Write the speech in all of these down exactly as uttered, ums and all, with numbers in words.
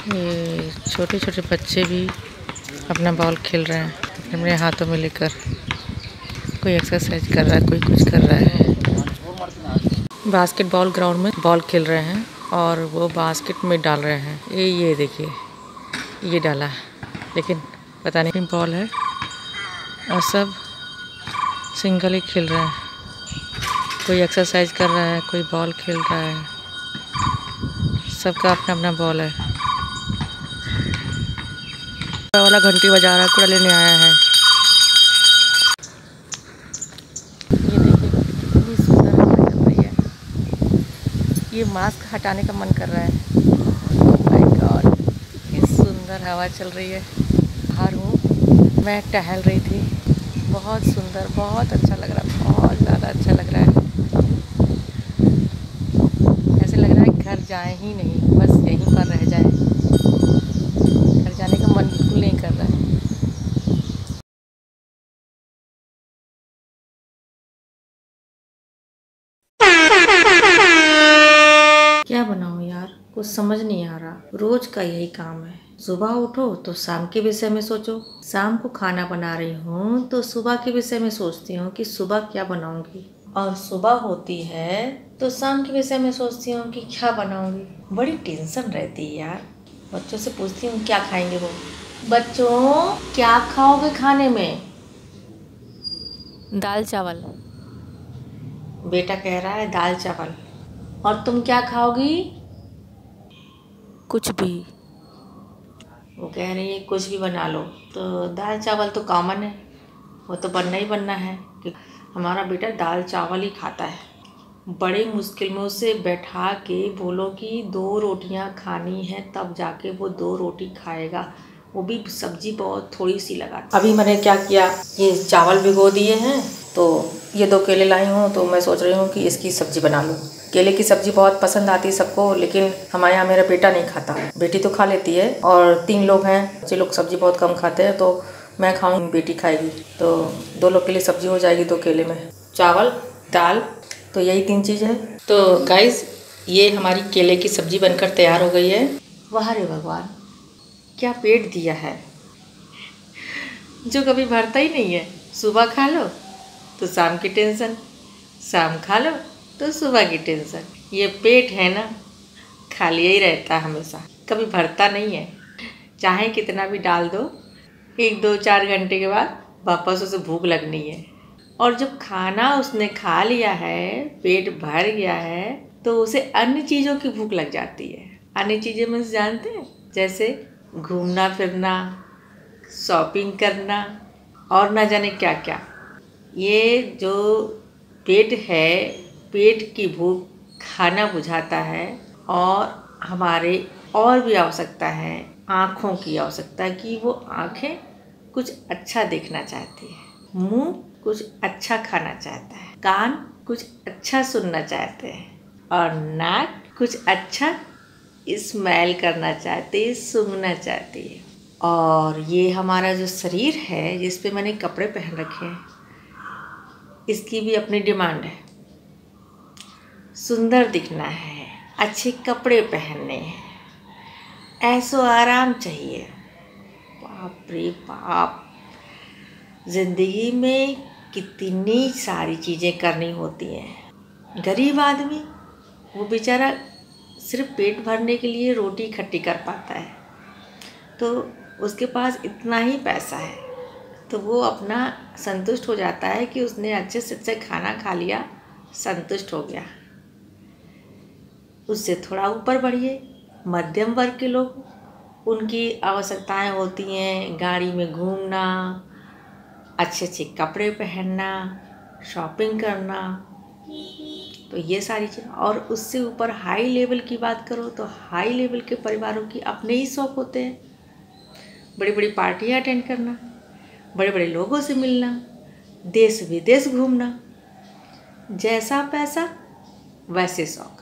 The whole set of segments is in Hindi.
ये छोटे छोटे बच्चे भी अपना बॉल खेल रहे हैं अपने हाथों में लेकर। कोई एक्सरसाइज कर रहा है, कोई कुछ कर रहा है। बास्केटबॉल ग्राउंड में बॉल खेल रहे हैं और वो बास्केट में डाल रहे हैं। ये ये देखिए, ये डाला, लेकिन पता नहीं बॉल है और सब सिंगल ही खेल रहे हैं। कोई एक्सरसाइज कर रहा है, कोई बॉल खेल रहा है। सबका अपना अपना बॉल है। वाला घंटी बजा रहा है, कूड़ा लेने आया है। ये देखिए कितनी सुंदर हवा चल रही है। ये मास्क हटाने का मन कर रहा है। माय गॉड, कितनी सुंदर हवा चल रही है। बाहर हूँ, मैं टहल रही थी। बहुत सुंदर, बहुत अच्छा लग रहा है, बहुत ज़्यादा अच्छा लग रहा है। ऐसे लग रहा है घर जाए ही नहीं, बस यहीं पर रह जाए। घर जाने का मन बिल्कुल नहीं कर रहा है। क्या बनाऊं यार, कुछ समझ नहीं आ रहा। रोज का यही काम है। सुबह उठो तो शाम के विषय में सोचो, शाम को खाना बना रही हूँ तो सुबह के विषय में सोचती हूँ कि सुबह क्या बनाऊंगी, और सुबह होती है तो शाम के विषय में सोचती हूँ कि क्या बनाऊंगी। बड़ी टेंशन रहती है यार। बच्चों से पूछती हूँ क्या खाएंगे वो। बच्चों क्या खाओगे खाने में? दाल चावल। बेटा कह रहा है दाल चावल। और तुम क्या खाओगी? कुछ भी। वो कह रही है कुछ भी बना लो। तो दाल चावल तो कॉमन है, वो तो बनना ही बनना है कि हमारा बेटा दाल चावल ही खाता है। बड़े मुश्किल में उसे बैठा के बोलो कि दो रोटियां खानी है, तब जाके वो दो रोटी खाएगा। वो भी सब्जी बहुत थोड़ी सी लगा। अभी मैंने क्या किया, ये चावल भिगो दिए हैं, तो ये दो केले लाई हूँ, तो मैं सोच रही हूँ कि इसकी सब्जी बना लूँ। केले की सब्जी बहुत पसंद आती है सबको, लेकिन हमारे यहाँ मेरा बेटा नहीं खाता। बेटी तो खा लेती है, और तीन लोग हैं, बच्चे लोग सब्जी बहुत कम खाते हैं, तो मैं खाऊँ, बेटी खाएगी। तो दो लोग के लिए सब्जी हो जाएगी दो केले में। चावल, दाल, तो यही तीन चीज़ है। तो गाइस, ये हमारी केले की सब्जी बनकर तैयार हो गई है। वाह रे भगवान, क्या पेट दिया है, जो कभी भरता ही नहीं है। सुबह खा लो तो शाम की टेंशन, शाम खा लो तो सुबह की टेंशन। ये पेट है ना, खाली ही रहता है हमेशा, कभी भरता नहीं है। चाहे कितना भी डाल दो, एक दो चार घंटे के बाद वापस उसे भूख लगनी है। और जब खाना उसने खा लिया है, पेट भर गया है, तो उसे अन्य चीज़ों की भूख लग जाती है। अन्य चीज़ें में जानते हैं, जैसे घूमना फिरना, शॉपिंग करना, और ना जाने क्या क्या। ये जो पेट है, पेट की भूख खाना बुझाता है। और हमारे और भी आवश्यकता है, आँखों की आवश्यकता है कि वो आँखें कुछ अच्छा देखना चाहती है, मुंह कुछ अच्छा खाना चाहता है, कान कुछ अच्छा सुनना चाहते हैं, और नाक कुछ अच्छा स्मेल करना चाहती है, सूंघना चाहती है। और ये हमारा जो शरीर है, जिस पे मैंने कपड़े पहन रखे हैं, इसकी भी अपनी डिमांड है। सुंदर दिखना है, अच्छे कपड़े पहनने हैं, ऐसो आराम चाहिए। बाप रे बाप, जिंदगी में कितनी सारी चीज़ें करनी होती हैं। गरीब आदमी, वो बेचारा सिर्फ पेट भरने के लिए रोटी इकट्ठी कर पाता है, तो उसके पास इतना ही पैसा है, तो वो अपना संतुष्ट हो जाता है कि उसने अच्छे से अच्छे खाना खा लिया, संतुष्ट हो गया। उससे थोड़ा ऊपर बढ़िए, मध्यम वर्ग के लोग, उनकी आवश्यकताएं होती हैं गाड़ी में घूमना, अच्छे अच्छे कपड़े पहनना, शॉपिंग करना, तो ये सारी चीज़। और उससे ऊपर हाई लेवल की बात करो तो हाई लेवल के परिवारों की अपने ही शौक होते हैं। बड़ी बड़ी पार्टियां अटेंड करना, बड़े बड़े लोगों से मिलना, देश विदेश घूमना। जैसा पैसा वैसे शौक।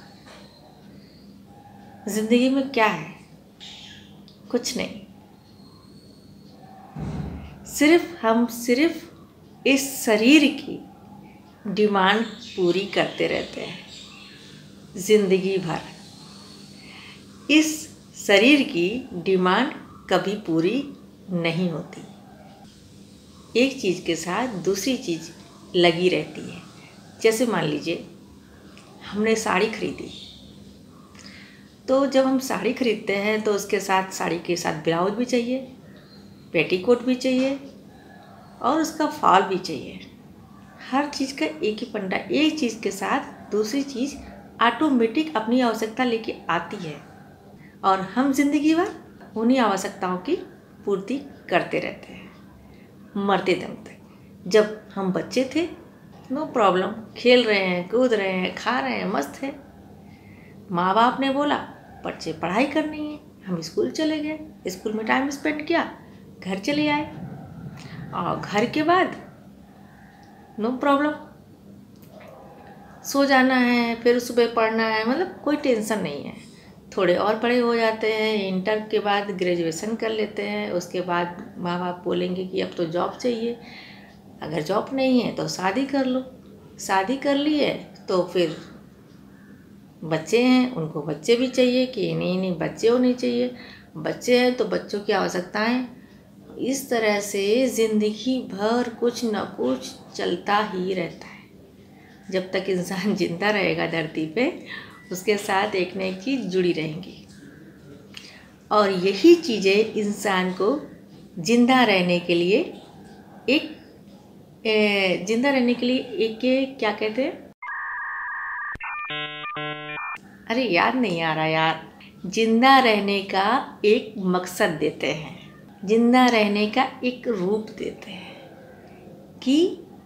जिंदगी में क्या है? कुछ नहीं। सिर्फ हम सिर्फ इस शरीर की डिमांड पूरी करते रहते हैं जिंदगी भर। इस शरीर की डिमांड कभी पूरी नहीं होती। एक चीज़ के साथ दूसरी चीज़ लगी रहती है। जैसे मान लीजिए हमने साड़ी खरीदी, तो जब हम साड़ी खरीदते हैं तो उसके साथ साड़ी के साथ ब्लाउज भी चाहिए, पेटीकोट भी चाहिए और उसका फॉल भी चाहिए। हर चीज़ का एक ही पंडा, एक चीज़ के साथ दूसरी चीज़ ऑटोमेटिक अपनी आवश्यकता लेके आती है और हम जिंदगी भर उन्हीं आवश्यकताओं की पूर्ति करते रहते हैं मरते दम तक। जब हम बच्चे थे नो प्रॉब्लम, खेल रहे हैं, कूद रहे हैं, खा रहे हैं, मस्त है। माँ बाप ने बोला बच्चे पढ़ाई करनी है, हम स्कूल चले गए, स्कूल में टाइम स्पेंड किया, घर चले आए और घर के बाद नो प्रॉब्लम, सो जाना है, फिर सुबह पढ़ना है, मतलब कोई टेंशन नहीं है। थोड़े और बड़े हो जाते हैं, इंटर के बाद ग्रेजुएशन कर लेते हैं, उसके बाद माँ बाप बोलेंगे कि अब तो जॉब चाहिए, अगर जॉब नहीं है तो शादी कर लो। शादी कर लिए तो फिर बच्चे हैं, उनको बच्चे भी चाहिए कि नहीं नहीं बच्चे होने चाहिए, बच्चे हैं तो बच्चों की आवश्यकताएं। इस तरह से ज़िंदगी भर कुछ न कुछ चलता ही रहता है। जब तक इंसान जिंदा रहेगा धरती पे, उसके साथ एक न एक चीज़ जुड़ी रहेंगी और यही चीज़ें इंसान को जिंदा रहने के लिए एक जिंदा रहने के लिए एक क्या कहते हैं, अरे याद नहीं आ रहा यार, जिंदा रहने का एक मकसद देते हैं, जिंदा रहने का एक रूप देते हैं कि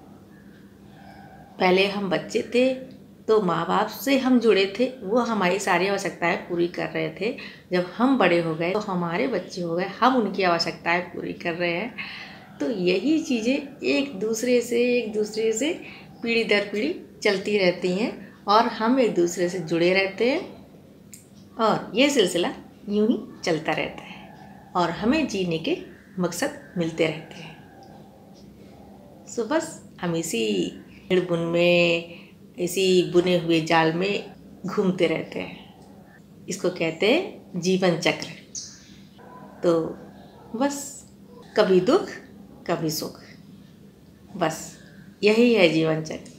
पहले हम बच्चे थे तो माँ बाप से हम जुड़े थे, वो हमारी सारी आवश्यकताएं पूरी कर रहे थे। जब हम बड़े हो गए तो हमारे बच्चे हो गए, हम उनकी आवश्यकताएं पूरी कर रहे हैं। तो यही चीज़ें एक दूसरे से एक दूसरे से पीढ़ी दर पीढ़ी चलती रहती हैं और हम एक दूसरे से जुड़े रहते हैं और ये सिलसिला यूं ही चलता रहता है और हमें जीने के मकसद मिलते रहते हैं। सो बस हम इसी बुन में, इसी बुने हुए जाल में घूमते रहते हैं। इसको कहते हैं जीवन चक्र। तो बस कभी दुख कभी सुख, बस यही है जीवन चक्र।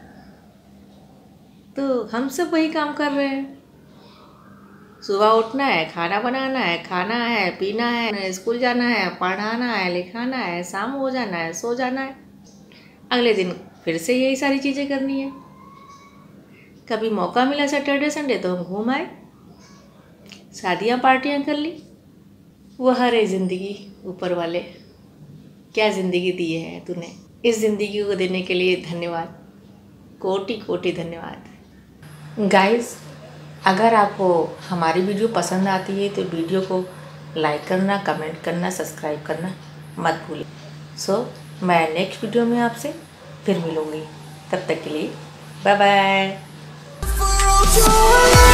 तो हम सब वही काम कर रहे हैं। सुबह उठना है, खाना बनाना है, खाना है, पीना है, स्कूल जाना है, पढ़ाना है, लिखाना है, शाम हो जाना है, सो जाना है, अगले दिन फिर से यही सारी चीज़ें करनी है। कभी मौका मिला सैटरडे संडे तो हम घूम आए, शादियाँ पार्टियाँ कर ली। वो हर ज़िंदगी ऊपर वाले क्या ज़िंदगी दी है तूने, इस ज़िंदगी को देने के लिए धन्यवाद, कोटि कोटि धन्यवाद। गाइस, अगर आपको हमारी वीडियो पसंद आती है तो वीडियो को लाइक करना, कमेंट करना, सब्सक्राइब करना मत भूलिए। सो so, मैं नेक्स्ट वीडियो में आपसे फिर मिलूँगी, तब तक के लिए बाय बाय।